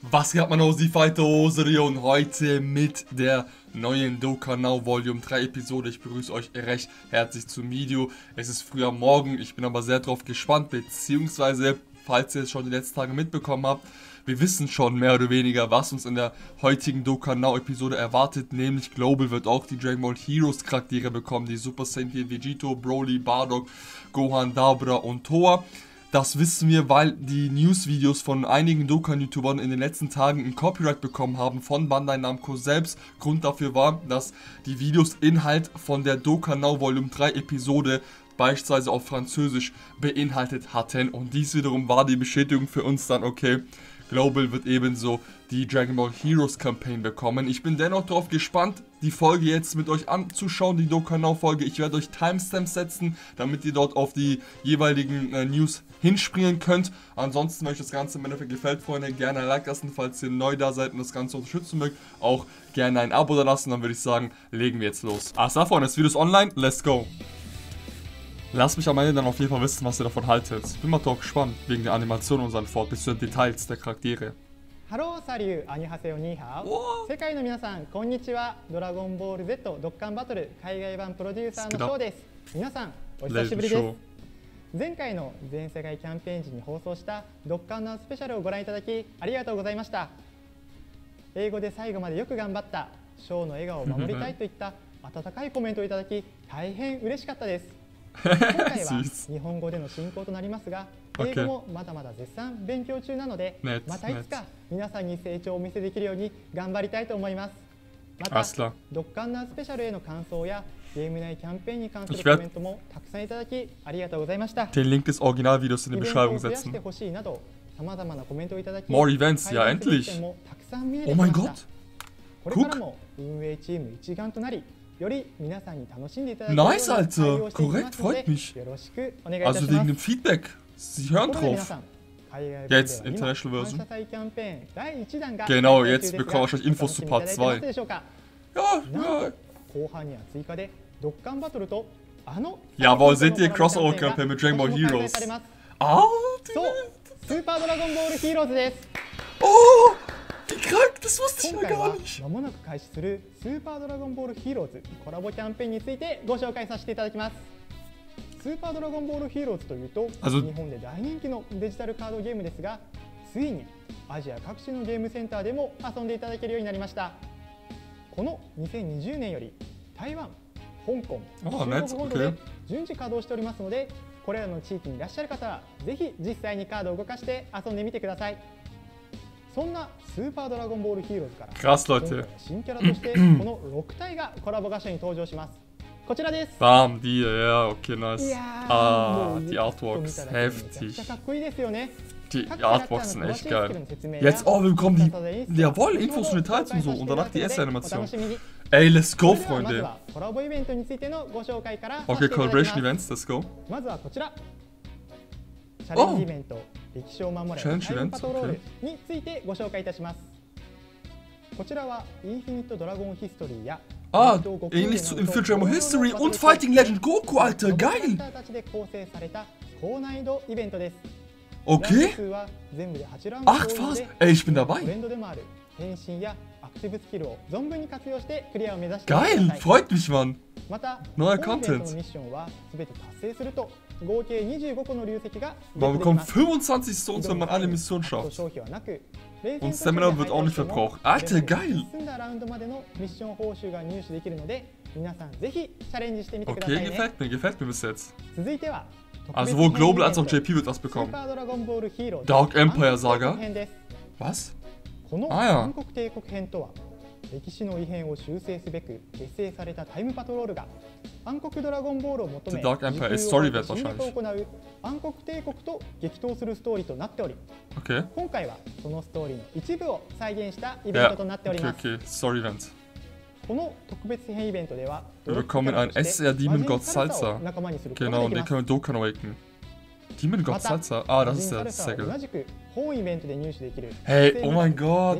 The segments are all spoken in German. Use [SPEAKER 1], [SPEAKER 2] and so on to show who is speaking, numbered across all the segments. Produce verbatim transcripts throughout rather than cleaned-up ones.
[SPEAKER 1] Was geht man aus die Fighter und heute mit der neuen Dokkan Now Volume drei Episode. Ich begrüße euch recht herzlich zum Video. Es ist früh am Morgen, ich bin aber sehr drauf gespannt, beziehungsweise, falls ihr es schon die letzten Tage mitbekommen habt, wir wissen schon mehr oder weniger, was uns in der heutigen Dokkan Now Episode erwartet, nämlich Global wird auch die Dragon Ball Heroes Charaktere bekommen, die Super Saiyan Vegito, Broly, Bardock, Gohan, Dabra und Toa. Das wissen wir, weil die News-Videos von einigen Dokkan-YouTubern in den letzten Tagen ein Copyright bekommen haben von Bandai Namco selbst. Grund dafür war, dass die Videos Inhalt von der Dokkan Now Volume drei Episode beispielsweise auf Französisch beinhaltet hatten. Und dies wiederum war die Bestätigung für uns dann, okay, Global wird ebenso die Dragon Ball Heroes Campaign bekommen. Ich bin dennoch darauf gespannt, die Folge jetzt mit euch anzuschauen, die Dokkan Now Folge. Ich werde euch Timestamps setzen, damit ihr dort auf die jeweiligen äh, News hinspringen könnt. Ansonsten, wenn euch das Ganze im Endeffekt gefällt, Freunde, gerne ein Like lassen, falls ihr neu da seid und das Ganze unterstützen mögt. Auch gerne ein Abo da lassen, dann würde ich sagen, legen wir jetzt los. Alles klar, Freunde, das Video ist online, let's go! Lasst mich am Ende dann auf jeden Fall wissen, was ihr davon haltet. Bin mal doch gespannt, wegen der Animation und seinen Fort bis zu den Details der Charaktere.
[SPEAKER 2] Hallo, salut, 안녕하세요,ニーハオ。世界の皆さん、こんにちは。ドラゴンボール Z ドッカンバトル海外版プロデューサーのショーです。皆さん、お久しぶりです。前回の全世界キャンペーン時に放送したドッカンナウスペシャルをご覧いただきありがとうございました。英語で最後までよく頑張った、ショーの笑顔を守りたいといった温かいコメントをいただき大変嬉しかったです。今回は日本語での進行となりますが、英語もまだまだ絶賛勉強中なので、またいつか皆さんに成長をお見せできるように頑張りたいと思います。また、ドッカンナウスペシャルへの感想やゲーム内キャンペーンに関するコメントもたくさんいただきありがとうございました。
[SPEAKER 1] Den Link des Originalvideos in die Beschreibung setzen. More events, ja endlich. Oh mein Gott. Guck. Nice, Alter. Korrekt, freut mich. Also wegen dem Feedback. Sie hören drauf. Jetzt, International Version. Genau, jetzt bekommen wir wahrscheinlich Infos zu Part zwei. Ja, ja. Jawohl, seht ihr Crossover-Campaign mit Dragon Ball Heroes. Ah,
[SPEAKER 2] Super Dragon Ball Heroes です。
[SPEAKER 1] Oh, wie krank, das wusste ich ja gar nicht.
[SPEAKER 2] まもなく開始するスーパードラゴンボールヒーローズコラボキャンペーンについてご紹介させていただきます。スーパードラゴンボールヒーローズというと、日本で大人気のデジタルカードゲームですが、ついにアジア各地のゲームセンターでも遊んでいただけるようになりました。このにせんにじゅうねんより台湾、香港、中国本土で順次稼働しておりますので、これらの地域にいらっしゃる方はぜひ実際にカードを動かして遊んでみてください。そんなスーパードラゴンボールヒーローズから新キャラとしてこのろく体がコラボ画所に登場します。こちらです。
[SPEAKER 1] Bam, die, ja, okay, nice. Ah, die Artworks, heftig. Die Artworks sind echt geil. Jetzt, oh, wir bekommen die, jawohl, Infos und Details und so und danach die erste Animation. Ey, let's go, Freunde. Okay, Collaboration Events, let's go. Oh, Challenge Events, okay.
[SPEAKER 2] についてご紹介いたします。こちらはインフィニットドラゴンヒストリーや
[SPEAKER 1] Ah, ähnlich zu Infinite Dragon History und Fighting Legend Goku, Alter, geil! Okay. Acht Phasen? Ey, ich bin dabei. Geil, freut mich, Mann. Neuer Content. Man bekommt fünfundzwanzig Stones, wenn man alle Missionen schafft. Und Stamina wird auch nicht verbraucht. Alter, geil! Okay, gefällt mir, gefällt mir bis jetzt. Also sowohl Global als auch J P wird das bekommen. Dark Empire Saga. Was? Ah ja. 歴史の異変を修正すべく結成されたタイムパトロールが暗黒ドラゴンボールを求め時空を侵略を行う暗黒帝国と激闘するストーリーとなっており、今回はそのストーリーの一部を再現したイベントとなっております。この特別編イベントでは Wir bekommen einen S R Demon God Salsa. Genau, und den können wir Dokkan awaken. Demon God Salsa? Ah, das ist der Segel. Hey, oh mein Gott!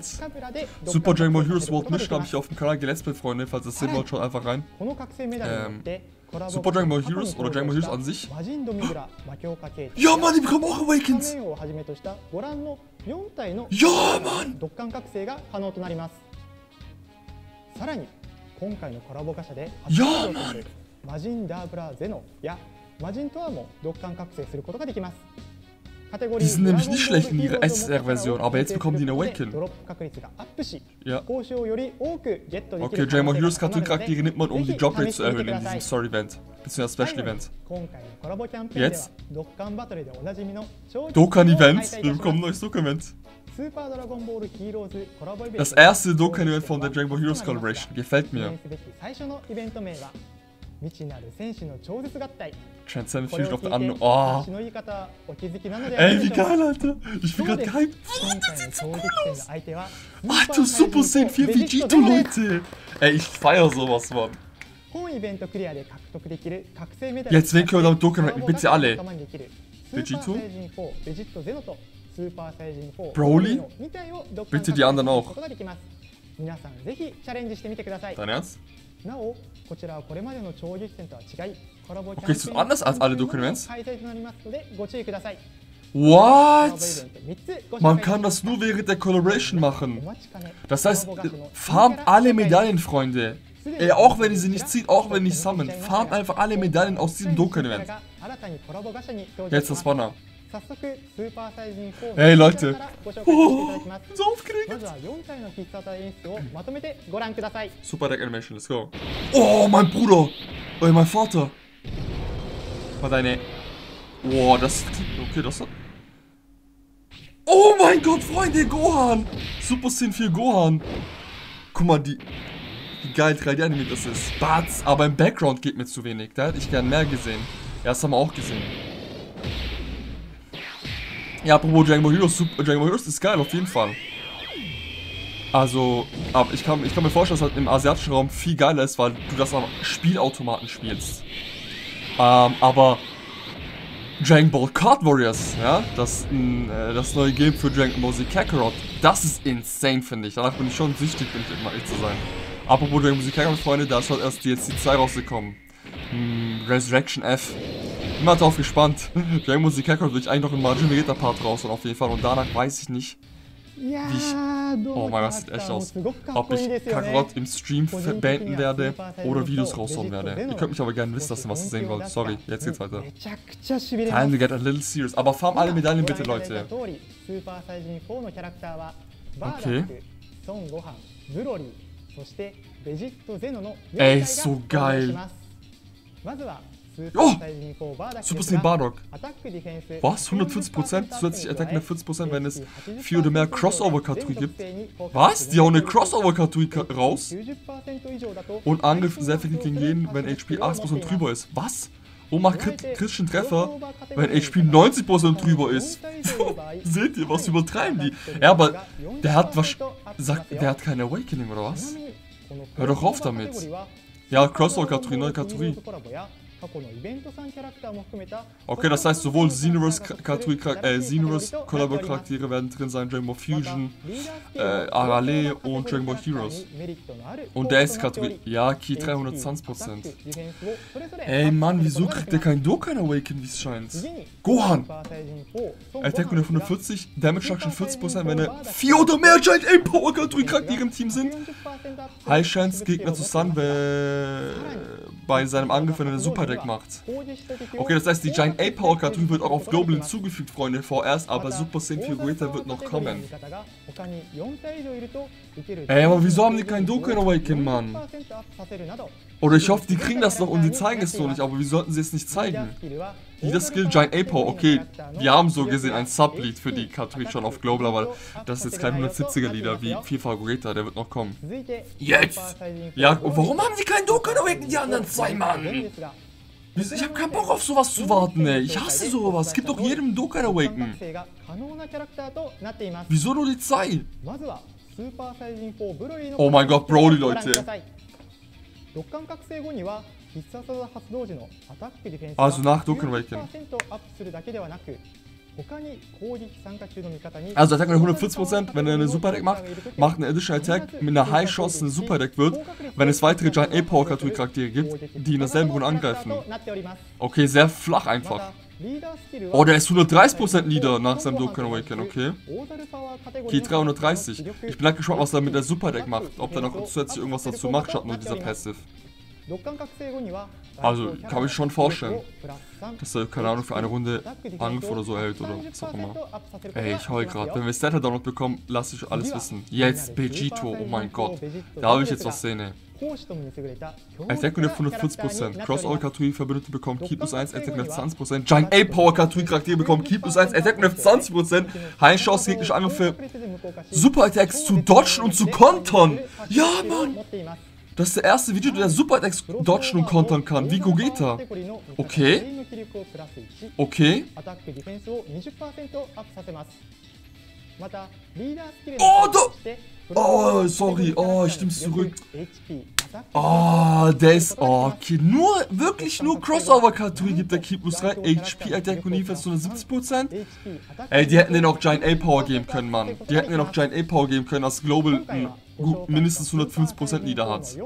[SPEAKER 1] Super Dragon Ball Heroes World Mission habe ich auf dem Kanal geletzt, Freunde. Falls ihr es sehen wollt, schaut einfach rein. Ähm, Super Dragon Ball Heroes oder Dragon Ball Heroes an sich. Ja, Mann, die bekommen auch Awakens. Ja, Mann.
[SPEAKER 2] さらに今回のコラボガシャで
[SPEAKER 1] 初登場する
[SPEAKER 2] 魔人ダーブラゼノや魔人トアも独感覚醒することができます。
[SPEAKER 1] Die sind nämlich nicht schlecht in ihrer S S R-Version, aber jetzt bekommen die eine Awaken. Ja. Okay, Dragon Ball Heroes Cartoon-Charaktere nimmt man, um die Drop-Rate zu erhöhen in diesem Story-Event, beziehungsweise Special-Event. Jetzt Dokkan-Event, wir bekommen ein neues Dokkan-Event. Das erste Dokkan-Event von der Dragon Ball Heroes Collaboration, gefällt mir. Transcendent Fusion auf der anderen. Oh. Ey, wie geil, Alter. Ich bin grad gehypt. Oh, das sieht so cool aus. Alter, Super Saiyan vier Vegito, Leute. Ey, ich feier sowas, Mann. Jetzt, wen können wir damit Dokkan? Bitte alle. Vegito? Broly? Bitte die anderen auch. Dein Ernst? Okay, ist das anders als alle Dokkan-Events? What? Man kann das nur während der Collaboration machen. Das heißt, farmt alle Medaillen, Freunde. Ey, auch wenn ihr sie nicht zieht, auch wenn ihr nicht sammelt. Farmt einfach alle Medaillen aus diesem Dokkan-Event. Jetzt das Banner. Hey Leute. Oh, so aufgeregt. Super Deck Animation, let's go. Oh, mein Bruder. Oh, mein Vater. War deine... Oh, das... Okay, das hat... Oh mein Gott, Freunde, Gohan. Super Saiyan vier Gohan. Guck mal, die... Wie geil drei D-Anime das ist. Batz, aber im Background geht mir zu wenig. Da hätte ich gern mehr gesehen. Ja, das haben wir auch gesehen. Ja, apropos Dragon Ball Heroes, Super, Dragon Ball Heroes ist geil, auf jeden Fall. Also, aber ich kann, ich kann mir vorstellen, dass halt im asiatischen Raum viel geiler ist, weil du das am Spielautomaten spielst. Ähm, aber Dragon Ball Card Warriors, ja, das, äh, das neue Game für Dragon Ball Z Kakarot, das ist insane, finde ich. Danach bin ich schon süchtig, bin ich, um ehrlich zu sein. Apropos Dragon Ball Z Kakarot, Freunde, da ist halt erst D L C zwei rausgekommen. Hm, Resurrection F. Ich bin mal drauf gespannt. Dragon Ball Z Kakarot will ich eigentlich noch in Majin Vegeta Part raus und auf jeden Fall. Und danach weiß ich nicht, wie ich... Oh mein Gott, das sieht echt aus. Ob ich Kakarot im Stream beenden werde oder Videos raushauen werde. Ihr könnt mich aber gerne wissen lassen, was ihr sehen wollt. Sorry, jetzt geht's weiter. Time to get a little serious. Aber farm alle Medaillen bitte, Leute. Okay. Ey, so geil. Oh! Super Saiyan Bardock. Was? hundertvierzig Prozent? Zusätzliche Attack hundertvierzig Prozent, wenn es vier oder mehr Crossover-Kartui gibt. Was? Die hauen eine Crossover-Kartui raus? Und Angriff sehr effektiv gegen jeden, wenn H P achtzig Prozent drüber ist. Was? Und macht kritischen Treffer, wenn H P neunzig Prozent drüber ist. Seht ihr, was übertreiben die? Ja, aber der hat was... Sagt, der hat keine Awakening, oder was? Hör doch auf damit. Ja, Crossover-Kartui, neue Kategorie. Okay, das heißt sowohl Xenoverse äh, Xenoverse Collaborator-Charaktere werden drin sein, Dragon Ball Fusion, äh, Arale und Dragon Ball Heroes. Und der ist Kategorie, ja, Ki dreihundertzwanzig Prozent. Ey Mann, wieso kriegt der kein Dokkan Awaken, wie es scheint? Gohan! Attack hundertvierzig, Damage Reduction vierzig Prozent, wenn er vier oder mehr Giant A Power Charaktere im Team sind. High Chance, Gegner zu Sun bei seinem Angriff, wenn er eine Super Deck macht. Okay, das heißt, die Giant A Power Cartoon wird auch auf Global hinzugefügt, Freunde, vorerst, aber Super Saiyan vier Vegeta wird noch kommen. Ey, aber wieso haben die keinen Dokkan Awaken, Mann? Oder ich hoffe, die kriegen das noch und die zeigen es noch nicht, aber wie sollten sie es nicht zeigen? Jeder Skill Giant A Power, okay, wir haben so gesehen ein Sublied für die Cartoon schon auf Global, aber das ist jetzt kein hundertsiebziger Lieder wie FIFA Vegeta, der wird noch kommen. Jetzt! Ja, und warum haben sie keinen Dokkan Awaken, die anderen zwei, Mann? Ich hab keinen Bock auf sowas zu warten, ey. Ich hasse sowas. Es gibt doch jedem Dokkan Awaken. Wieso nur die zwei? Oh mein Gott, Broly, Leute. Also nach Dokkan Awaken. Also Attack mit hundertfünfzig Prozent, wenn er eine Super Attack macht, macht eine Additional Attack mit einer High Chance eine Super Attack wird, wenn es weitere Giant A-Power Charaktere gibt, die in derselben Runde angreifen. Okay, sehr flach einfach. Oh, der ist hundertdreißig Prozent Leader nach seinem Dokkan Awaken, okay. Okay, dreihundertdreißig. Ich bin halt gespannt, was er mit der Super Attack macht. Ob der noch zusätzlich irgendwas dazu macht, statt nur dieser Passive. Also, kann ich schon vorstellen, dass er, keine Ahnung, für eine Runde Angriff oder so hält oder was auch immer. Ey, ich heul grad. Wenn wir Starter Download bekommen, lasse ich alles wissen. Jetzt Vegito, oh mein Gott. Da habe ich jetzt was sehen, ey. Attack und hundertfünfzig Prozent. Crossover Charaktere Verbündete bekommen Keep plus eins, Attack und zwanzig Prozent. Giant A-Power Charaktere bekommen Keep plus eins, Attack und zwanzig Prozent. High Chance gegnerische Angriffe. Super Attacks zu dodgen und zu kontern. Ja, Mann. Das ist der erste Video, der Super Attacks dodgen und kontern kann, wie Gogeta. Okay. Okay. Oh, da. Oh, sorry. Oh, ich nehm's zurück. Oh, der ist... Oh, okay. Nur, wirklich nur Crossover-Charaktere gibt der Keep plus drei. H P Attack und Defense hundertsiebzig Prozent. Ey, die hätten den auch Giant A-Power geben können, Mann. Die hätten den auch Giant A-Power geben können, als Global m, gut, mindestens hundertfünfzig Prozent Leader hat.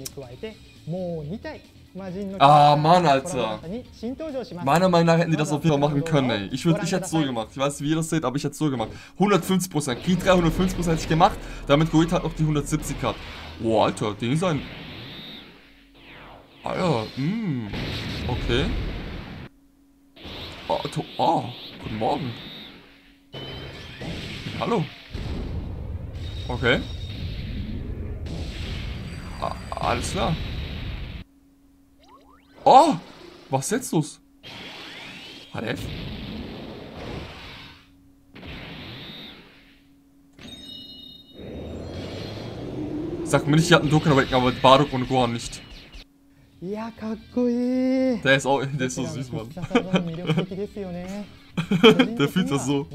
[SPEAKER 1] Ah, Mann, Alter. Meiner Meinung nach hätten die das auf jeden Fall machen können, ey. Ich, würd, ich hätte es so gemacht. Ich weiß nicht, wie ihr das seht, aber ich hätte es so gemacht. hundertfünfzig Prozent. Ki drei hundertfünfzig Prozent hätte ich gemacht, damit Gogeta halt noch die hundertsiebzig hat. Oh, Alter, den ist ein... Ah ja, mh. Okay. Oh, oh, guten Morgen. Hallo. Okay. Ah, alles klar. Oh! Was ist jetzt los? H D F? Sag mir nicht, ich hatte einen Dokkan Awaken, aber Bardock und Gohan nicht. Der ist auch, der ist so süß, Mann. Der fühlt das so.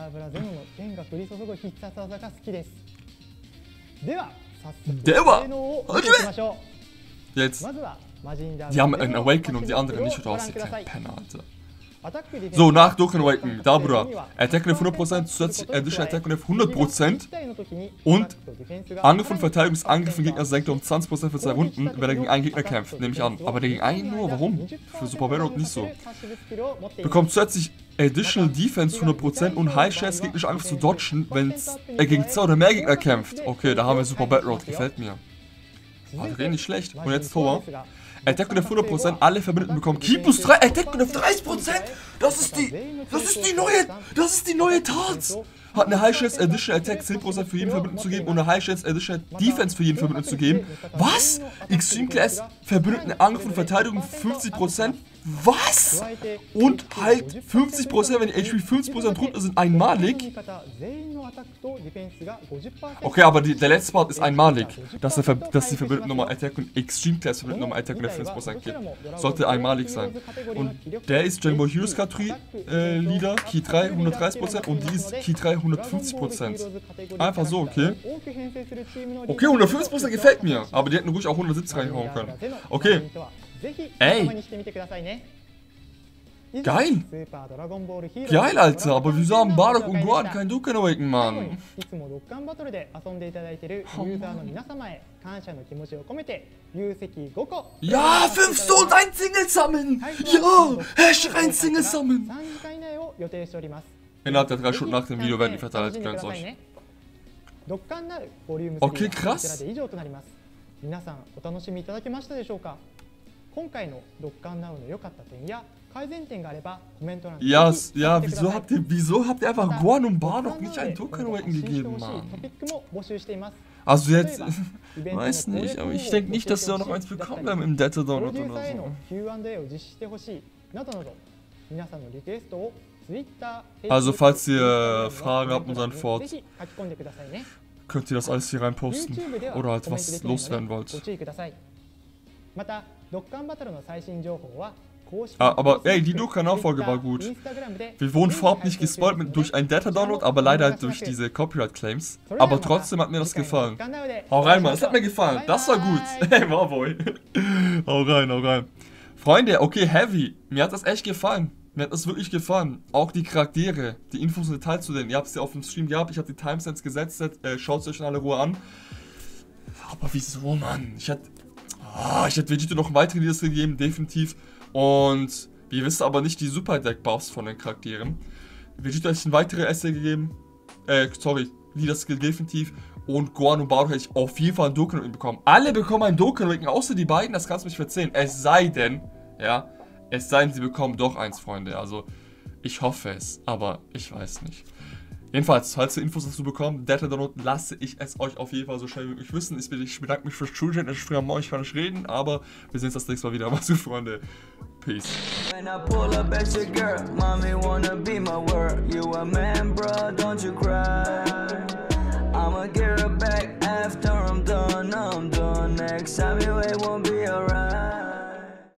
[SPEAKER 1] Der war! Jetzt. Die haben einen Awaken und die anderen nicht raus, die kleinen Penner, Alter. So, nach Dokkan Awaken, da, Bruder. Attack auf hundert Prozent, zusätzlich Additional Attack auf hundert Prozent. Und Angriff und Verteidigung des Angriff von Gegner senkt um zwanzig Prozent für zwei Runden, wenn er gegen einen Gegner kämpft, nehme ich an. Aber der gegen einen nur, warum? Für Super Bardock nicht so. Bekommt zusätzlich Additional Defense hundert Prozent und High Chance gegnerische Angriff zu dodgen, wenn er gegen zwei oder mehr Gegner kämpft. Okay, da haben wir Super Bardock, gefällt mir. Also nicht schlecht. Und jetzt Tor. Attack und hundert Prozent, alle Verbündeten bekommen Ki plus drei, Attack und dreißig Prozent. Das ist die, das ist die neue, das ist die neue Tat. Hat eine High Chance Additional Attack zehn Prozent für jeden Verbündeten zu geben und eine High Chance Additional Defense für jeden Verbündeten zu geben. Was? Extreme Class, Verbündeten Angriff und Verteidigung fünfzig Prozent. Was? Und halt fünfzig Prozent, wenn die H P fünfzig Prozent runter sind, einmalig. Okay, aber die, der letzte Part ist einmalig, dass, der, dass die Verbündeten nochmal Attack und Extreme Class Verbündeten nochmal Attack und fünfzig Prozent gibt. Sollte einmalig sein. Und der ist Dragon Ball Heroes Charaktere äh, Leader, Ki drei hundertdreißig Prozent und die ist Ki drei hundertfünfzig Prozent. Einfach so, okay. Okay, hundertfünfzig Prozent gefällt mir, aber die hätten ruhig auch hundertsiebzig reinhauen können. Okay. Ey! Geil! Geil, Alter, aber wieso haben Bardock und Gohan kein Dokkan Awaken, Mann? Ja, fünf Stones, ein Single sammeln! Ja, Hashtag ein Single sammeln! Innerhalb der drei Stunden nach dem Video werden die verteilt, ich gönn's euch. Okay, krass. Ja, ja, wieso habt ihr, wieso habt ihr einfach Gohan und Bardock nicht einen Dokkan Awaken gegeben, Mann? Also jetzt, weiß nicht, aber ich denke nicht, dass wir auch noch eins bekommen haben im Data Download oder so. Also falls ihr Fragen habt unseren Fort, könnt ihr das alles hier rein posten oder halt was loswerden wollt. Ah, aber ey, die Dokkan-Nachfolge war gut. Wir wurden vorab nicht gespoilt mit, durch einen Data-Download, aber leider halt durch diese Copyright-Claims. Aber trotzdem hat mir das gefallen. Hau rein, Mann, das hat mir gefallen. Das war gut. Hey, Warboy. Hau rein, hau rein. Freunde, okay, Heavy. Mir hat das echt gefallen. Mir hat das wirklich gefallen. Auch die Charaktere, die Infos und Details zu denen. Ihr habt es ja auf dem Stream gehabt, ich habe die Timestamps gesetzt, äh, schaut es euch in aller Ruhe an. Aber wieso, Mann? Ich hätte oh, ich hätte Vegito noch weitere Leaders gegeben, definitiv. Und ihr wisst aber nicht die Super-Deck-Buffs von den Charakteren. Vegito hätte ich ein weitere Essay gegeben. Äh, sorry, Leader-Skill definitiv. Und Gohan und Bardock hätte ich auf jeden Fall einen Dokkan bekommen. Alle bekommen einen Dokkan, außer die beiden, das kannst du mich verzeihen. Es sei denn, ja, es sei denn, sie bekommen doch eins, Freunde. Also, ich hoffe es, aber ich weiß nicht. Jedenfalls, falls ihr Infos dazu bekommt, Data Download, lasse ich es euch auf jeden Fall so schnell wie möglich wissen. Ich bedanke mich fürs Zuschauen. Es ist früh am Morgen, ich kann nicht reden, aber wir sehen uns das nächste Mal wieder. Macht's gut, Freunde. Peace. When I pull up at your girl, mommy wanna be my word. You a man, bro, don't you cry. I'ma get her back after I'm done, I'm done. Next time you ain't won't be alright.